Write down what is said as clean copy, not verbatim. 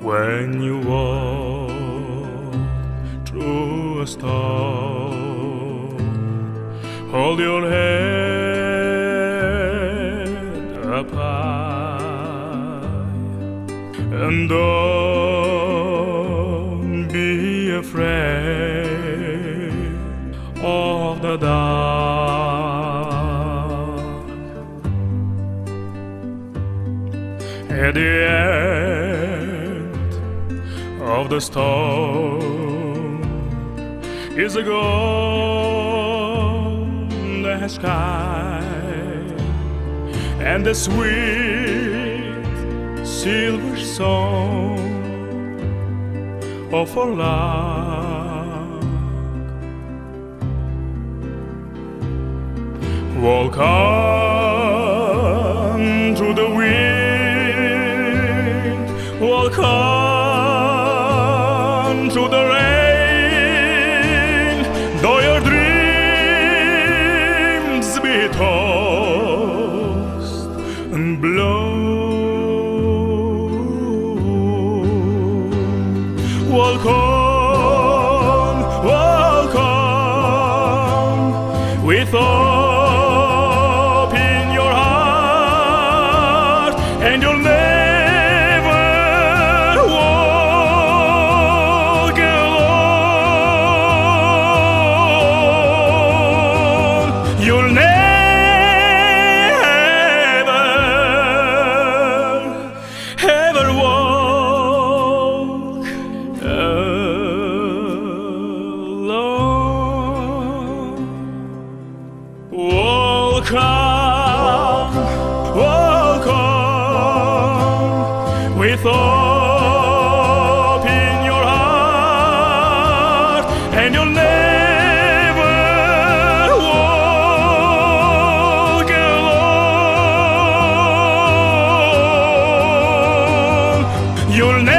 When you walk through a storm, hold your head up high and don't be afraid of the dark. At the end of the storm is a golden sky and the sweet silver song of our love. Walk on through the wind, walk on through the rain, though your dreams be tossed and blown. Walk on with hope in your heart, and you'll never walk alone. You'll never ever walk alone. Walk on with hope in your heart, and you'll never walk alone. You'll never